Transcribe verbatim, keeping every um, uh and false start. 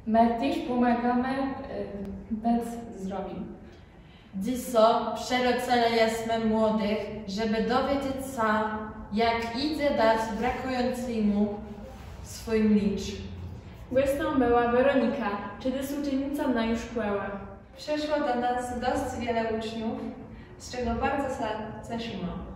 My też pomagamy bez zrobić. Diso przerocele jsme młodych, żeby dowiedzieć się, jak idzie dać brakującemu swoim licz. Questa była Weronika, czyli uczennica naszej szkoły. Przyszło do nas dość wiele uczniów, z czego bardzo się cieszymy.